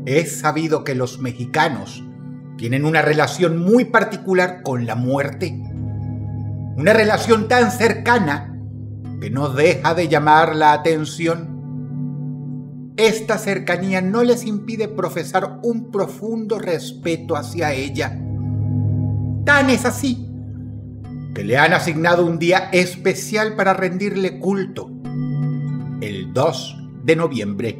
Es sabido que los mexicanos tienen una relación muy particular con la muerte. Una relación tan cercana que no deja de llamar la atención. Esta cercanía no les impide profesar un profundo respeto hacia ella. Tan es así que le han asignado un día especial para rendirle culto, el 2 de noviembre.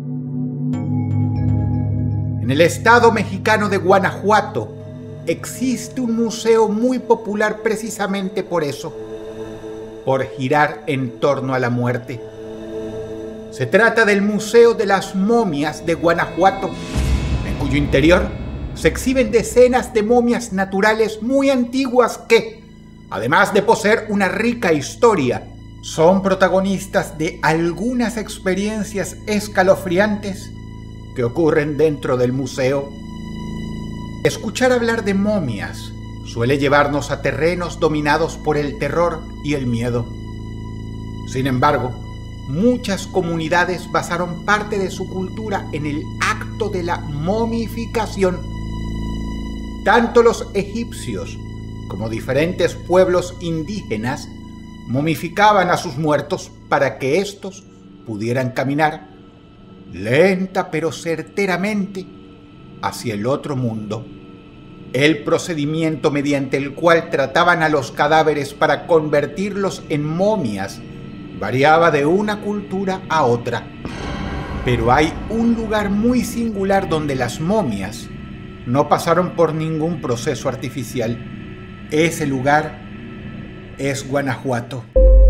En el estado mexicano de Guanajuato existe un museo muy popular precisamente por eso, por girar en torno a la muerte. Se trata del Museo de las Momias de Guanajuato, en cuyo interior se exhiben decenas de momias naturales muy antiguas que, además de poseer una rica historia, son protagonistas de algunas experiencias escalofriantes que ocurren dentro del museo. Escuchar hablar de momias suele llevarnos a terrenos dominados por el terror y el miedo. Sin embargo, muchas comunidades basaron parte de su cultura en el acto de la momificación. Tanto los egipcios como diferentes pueblos indígenas momificaban a sus muertos para que éstos pudieran caminar lenta pero certeramente hacia el otro mundo. El procedimiento mediante el cual trataban a los cadáveres para convertirlos en momias variaba de una cultura a otra. Pero hay un lugar muy singular donde las momias no pasaron por ningún proceso artificial. Ese lugar es Guanajuato.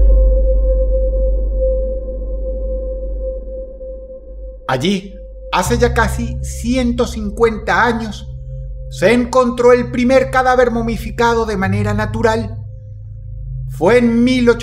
Allí, hace ya casi 150 años, se encontró el primer cadáver momificado de manera natural. Fue en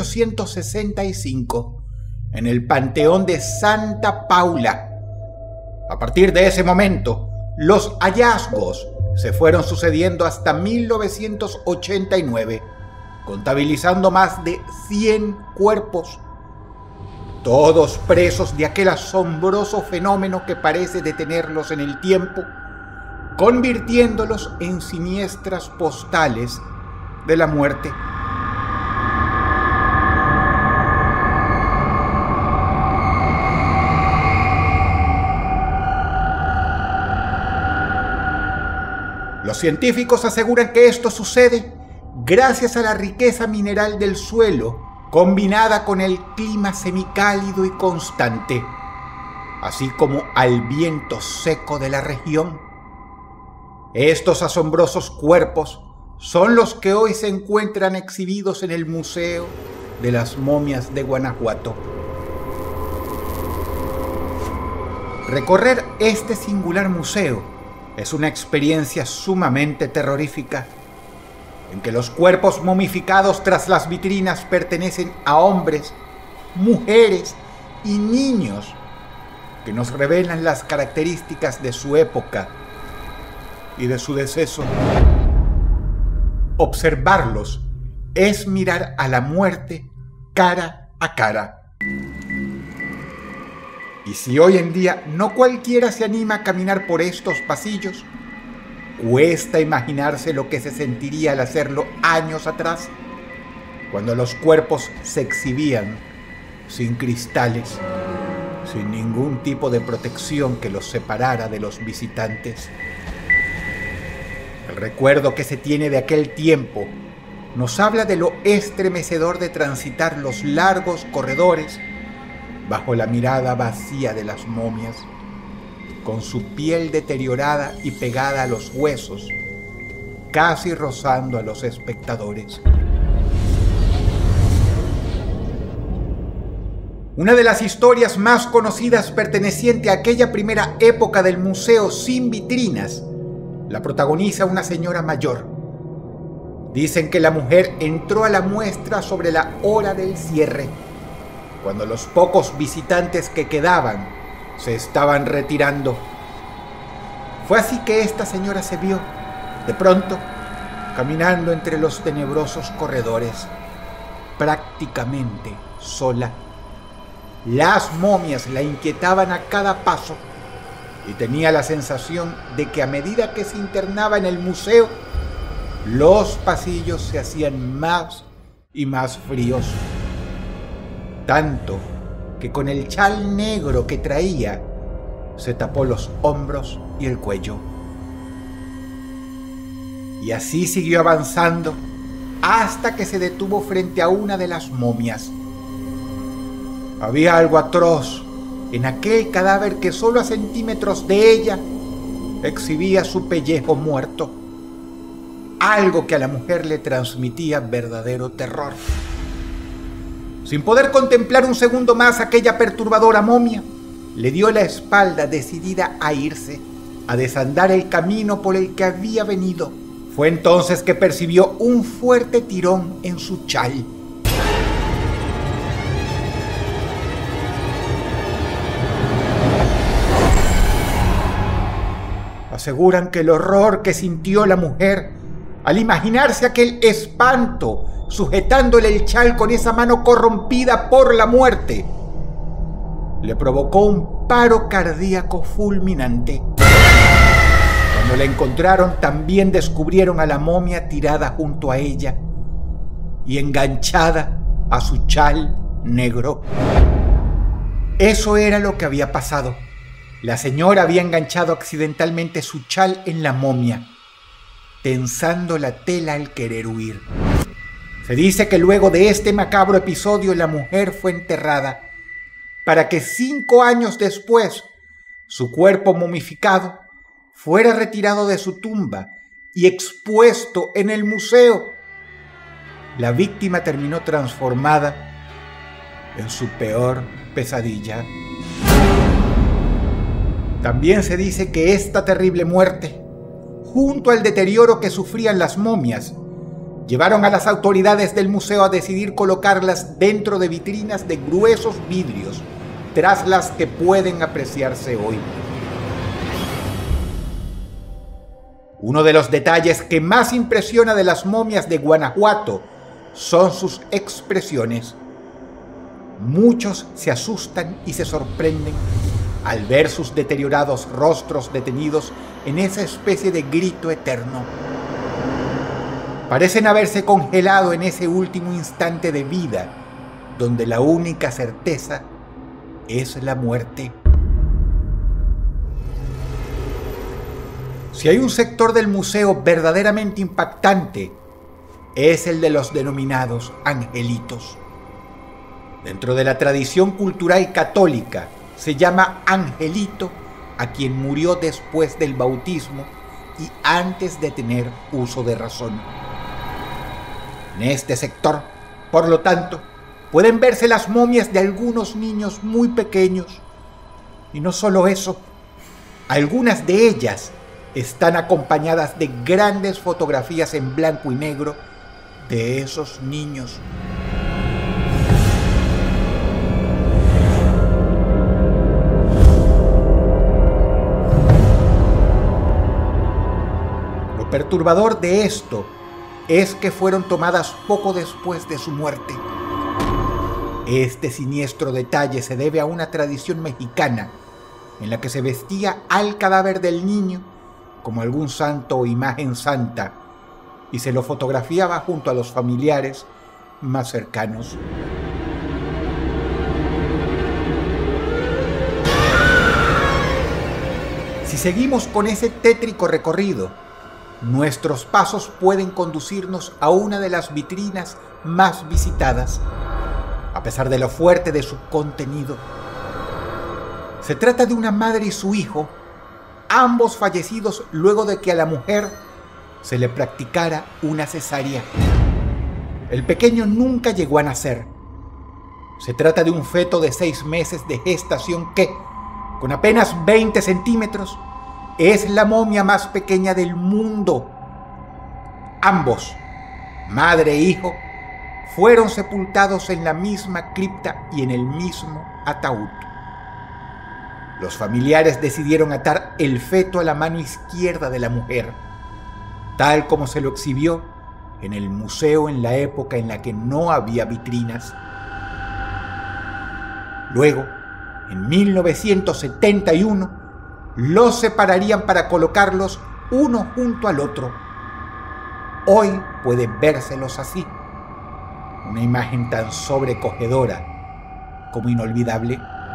1865, en el Panteón de Santa Paula. A partir de ese momento, los hallazgos se fueron sucediendo hasta 1989, contabilizando más de 100 cuerpos, todos presos de aquel asombroso fenómeno que parece detenerlos en el tiempo, convirtiéndolos en siniestras postales de la muerte. Los científicos aseguran que esto sucede gracias a la riqueza mineral del suelo, combinada con el clima semicálido y constante, así como al viento seco de la región. Estos asombrosos cuerpos son los que hoy se encuentran exhibidos en el Museo de las Momias de Guanajuato. Recorrer este singular museo es una experiencia sumamente terrorífica, en que los cuerpos momificados tras las vitrinas pertenecen a hombres, mujeres y niños que nos revelan las características de su época y de su deceso. Observarlos es mirar a la muerte cara a cara. Y si hoy en día no cualquiera se anima a caminar por estos pasillos, cuesta imaginarse lo que se sentiría al hacerlo años atrás, cuando los cuerpos se exhibían sin cristales, sin ningún tipo de protección que los separara de los visitantes. El recuerdo que se tiene de aquel tiempo nos habla de lo estremecedor de transitar los largos corredores bajo la mirada vacía de las momias, con su piel deteriorada y pegada a los huesos, casi rozando a los espectadores. Una de las historias más conocidas perteneciente a aquella primera época del museo sin vitrinas la protagoniza una señora mayor. Dicen que la mujer entró a la muestra sobre la hora del cierre, cuando los pocos visitantes que quedaban se estaban retirando. Fue así que esta señora se vio, de pronto, caminando entre los tenebrosos corredores, prácticamente sola. Las momias la inquietaban a cada paso, y tenía la sensación de que a medida que se internaba en el museo, los pasillos se hacían más y más fríos. Tanto que con el chal negro que traía, se tapó los hombros y el cuello. Y así siguió avanzando hasta que se detuvo frente a una de las momias. Había algo atroz en aquel cadáver que solo a centímetros de ella exhibía su pellejo muerto. Algo que a la mujer le transmitía verdadero terror. Sin poder contemplar un segundo más aquella perturbadora momia, le dio la espalda decidida a irse, a desandar el camino por el que había venido. Fue entonces que percibió un fuerte tirón en su chal. Aseguran que el horror que sintió la mujer al imaginarse aquel espanto sujetándole el chal con esa mano corrompida por la muerte le provocó un paro cardíaco fulminante. Cuando la encontraron, también descubrieron a la momia tirada junto a ella y enganchada a su chal negro. Eso era lo que había pasado. La señora había enganchado accidentalmente su chal en la momia, tensando la tela al querer huir. Se dice que luego de este macabro episodio la mujer fue enterrada, para que 5 años después su cuerpo momificado fuera retirado de su tumba y expuesto en el museo. La víctima terminó transformada en su peor pesadilla. También se dice que esta terrible muerte, junto al deterioro que sufrían las momias, llevaron a las autoridades del museo a decidir colocarlas dentro de vitrinas de gruesos vidrios, tras las que pueden apreciarse hoy. Uno de los detalles que más impresiona de las momias de Guanajuato son sus expresiones. Muchos se asustan y se sorprenden al ver sus deteriorados rostros detenidos en esa especie de grito eterno. Parecen haberse congelado en ese último instante de vida, donde la única certeza es la muerte. Si hay un sector del museo verdaderamente impactante, es el de los denominados angelitos. Dentro de la tradición cultural católica, se llama angelito a quien murió después del bautismo y antes de tener uso de razón. En este sector, por lo tanto, pueden verse las momias de algunos niños muy pequeños. Y no solo eso, algunas de ellas están acompañadas de grandes fotografías en blanco y negro de esos niños. Lo perturbador de esto es que fueron tomadas poco después de su muerte. Este siniestro detalle se debe a una tradición mexicana en la que se vestía al cadáver del niño como algún santo o imagen santa y se lo fotografiaba junto a los familiares más cercanos. Si seguimos con ese tétrico recorrido, nuestros pasos pueden conducirnos a una de las vitrinas más visitadas, a pesar de lo fuerte de su contenido. Se trata de una madre y su hijo, ambos fallecidos luego de que a la mujer se le practicara una cesárea. El pequeño nunca llegó a nacer. Se trata de un feto de 6 meses de gestación que, con apenas 20 centímetros, es la momia más pequeña del mundo. Ambos, madre e hijo, fueron sepultados en la misma cripta y en el mismo ataúd. Los familiares decidieron atar el feto a la mano izquierda de la mujer, tal como se lo exhibió en el museo en la época en la que no había vitrinas. Luego, en 1971, los separarían para colocarlos uno junto al otro. Hoy puede vérselos así, una imagen tan sobrecogedora como inolvidable.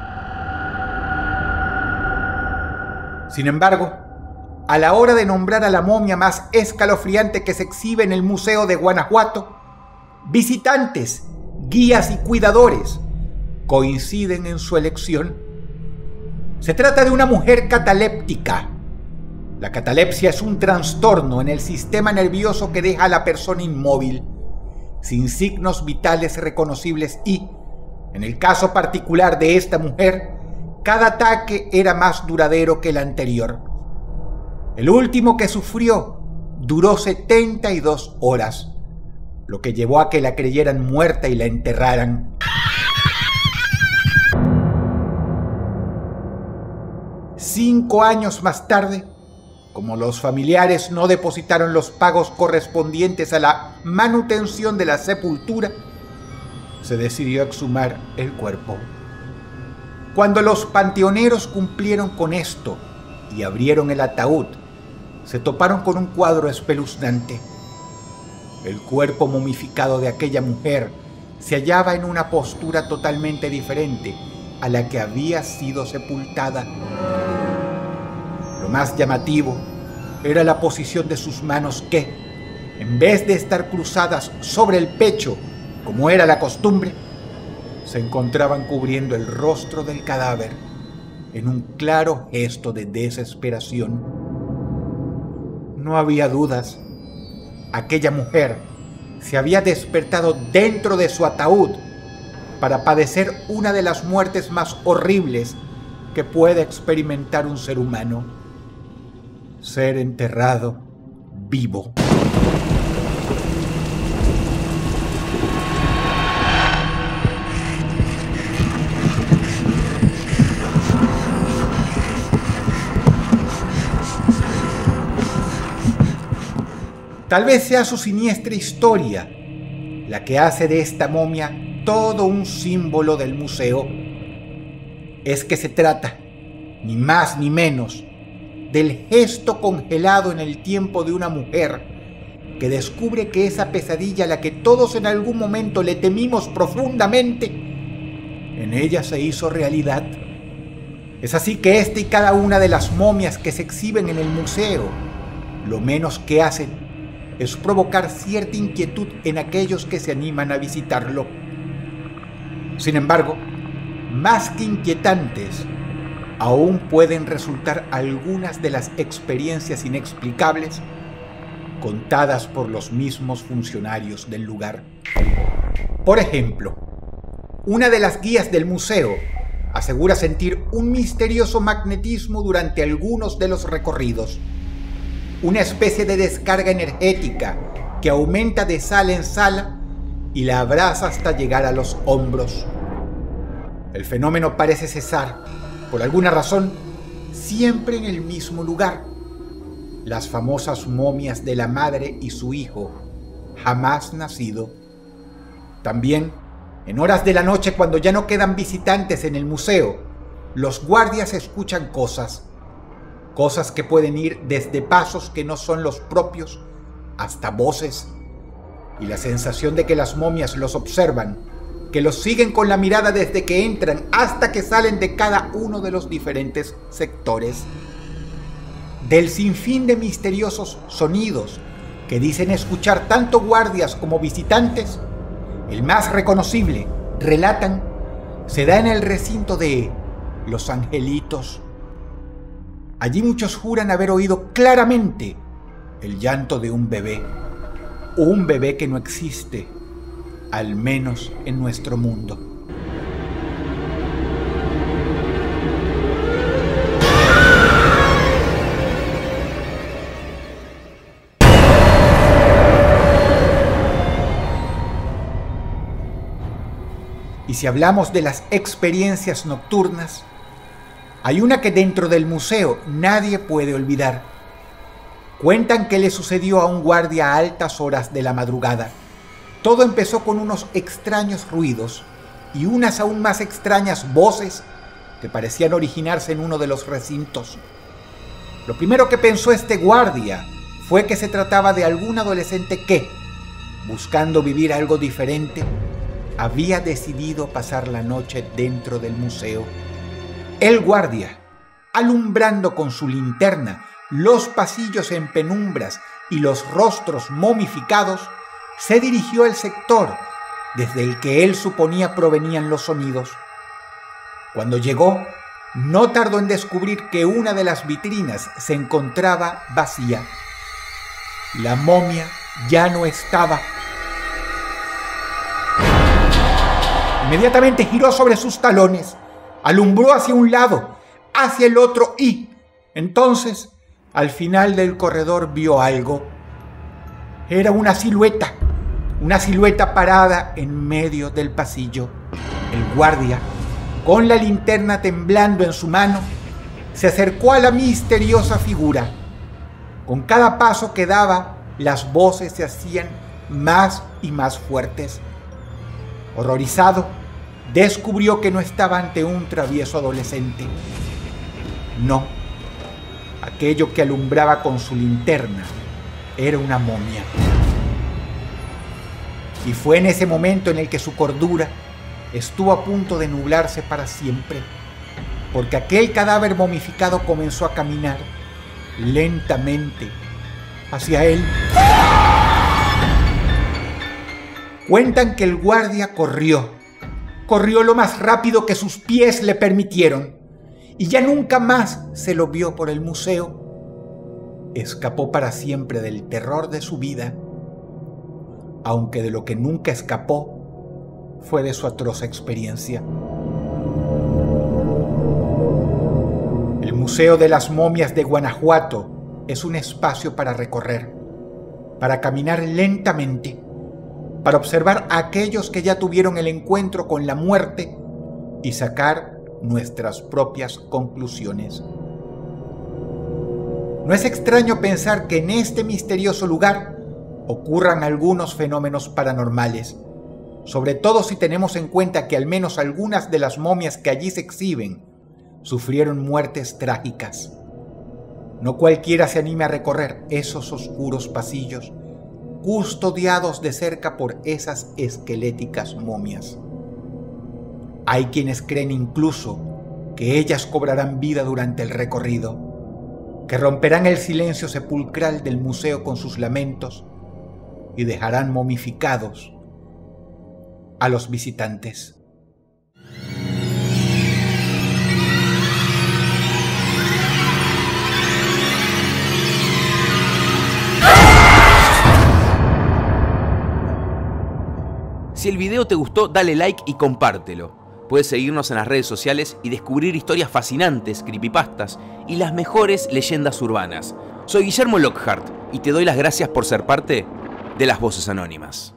Sin embargo, a la hora de nombrar a la momia más escalofriante que se exhibe en el Museo de Guanajuato, visitantes, guías y cuidadores coinciden en su elección. Se trata de una mujer cataléptica. La catalepsia es un trastorno en el sistema nervioso que deja a la persona inmóvil, sin signos vitales reconocibles y, en el caso particular de esta mujer, cada ataque era más duradero que el anterior. El último que sufrió duró 72 horas, lo que llevó a que la creyeran muerta y la enterraran. Cinco años más tarde, como los familiares no depositaron los pagos correspondientes a la manutención de la sepultura, se decidió exhumar el cuerpo. Cuando los panteoneros cumplieron con esto y abrieron el ataúd, se toparon con un cuadro espeluznante. El cuerpo momificado de aquella mujer se hallaba en una postura totalmente diferente a la que había sido sepultada. Lo más llamativo era la posición de sus manos que, en vez de estar cruzadas sobre el pecho, como era la costumbre, se encontraban cubriendo el rostro del cadáver en un claro gesto de desesperación. No había dudas. Aquella mujer se había despertado dentro de su ataúd para padecer una de las muertes más horribles que puede experimentar un ser humano: ser enterrado vivo. Tal vez sea su siniestra historia la que hace de esta momia todo un símbolo del museo. Es que se trata, ni más ni menos, del gesto congelado en el tiempo de una mujer que descubre que esa pesadilla a la que todos en algún momento le temimos profundamente, en ella se hizo realidad. Es así que esta y cada una de las momias que se exhiben en el museo, lo menos que hacen es provocar cierta inquietud en aquellos que se animan a visitarlo. Sin embargo, más que inquietantes, aún pueden resultar algunas de las experiencias inexplicables contadas por los mismos funcionarios del lugar. Por ejemplo, una de las guías del museo asegura sentir un misterioso magnetismo durante algunos de los recorridos, una especie de descarga energética que aumenta de sala en sala y la abraza hasta llegar a los hombros. El fenómeno parece cesar, por alguna razón, siempre en el mismo lugar. Las famosas momias de la madre y su hijo, jamás nacido. También, en horas de la noche, cuando ya no quedan visitantes en el museo, los guardias escuchan cosas que pueden ir desde pasos que no son los propios hasta voces, y la sensación de que las momias los observan, que los siguen con la mirada desde que entran hasta que salen de cada uno de los diferentes sectores. Del sinfín de misteriosos sonidos que dicen escuchar tanto guardias como visitantes, el más reconocible, relatan, se da en el recinto de Los Angelitos. Allí muchos juran haber oído claramente el llanto de un bebé que no existe, al menos en nuestro mundo. Y si hablamos de las experiencias nocturnas, hay una que dentro del museo nadie puede olvidar. Cuentan que le sucedió a un guardia a altas horas de la madrugada. Todo empezó con unos extraños ruidos y unas aún más extrañas voces que parecían originarse en uno de los recintos. Lo primero que pensó este guardia fue que se trataba de algún adolescente que, buscando vivir algo diferente, había decidido pasar la noche dentro del museo. El guardia, alumbrando con su linterna los pasillos en penumbras y los rostros momificados, se dirigió al sector desde el que él suponía provenían los sonidos. Cuando llegó, no tardó en descubrir que una de las vitrinas se encontraba vacía. La momia ya no estaba. Inmediatamente giró sobre sus talones, alumbró hacia un lado, hacia el otro y, entonces, al final del corredor vio algo. Era una silueta parada en medio del pasillo. El guardia, con la linterna temblando en su mano, se acercó a la misteriosa figura. Con cada paso que daba, las voces se hacían más y más fuertes. Horrorizado, descubrió que no estaba ante un travieso adolescente. No, aquello que alumbraba con su linterna era una momia. Y fue en ese momento en el que su cordura estuvo a punto de nublarse para siempre, porque aquel cadáver momificado comenzó a caminar lentamente hacia él. Cuentan que el guardia corrió lo más rápido que sus pies le permitieron, y ya nunca más se lo vio por el museo. Escapó para siempre del terror de su vida, aunque de lo que nunca escapó fue de su atroz experiencia. El Museo de las Momias de Guanajuato es un espacio para recorrer, para caminar lentamente, para observar a aquellos que ya tuvieron el encuentro con la muerte y sacar nuestras propias conclusiones. No es extraño pensar que en este misterioso lugar ocurran algunos fenómenos paranormales, sobre todo si tenemos en cuenta que al menos algunas de las momias que allí se exhiben sufrieron muertes trágicas. No cualquiera se anime a recorrer esos oscuros pasillos, custodiados de cerca por esas esqueléticas momias. Hay quienes creen incluso que ellas cobrarán vida durante el recorrido, que romperán el silencio sepulcral del museo con sus lamentos y dejarán momificados a los visitantes. Si el video te gustó, dale like y compártelo. Puedes seguirnos en las redes sociales y descubrir historias fascinantes, creepypastas y las mejores leyendas urbanas. Soy Guillermo Lockhart y te doy las gracias por ser parte de Las Voces Anónimas.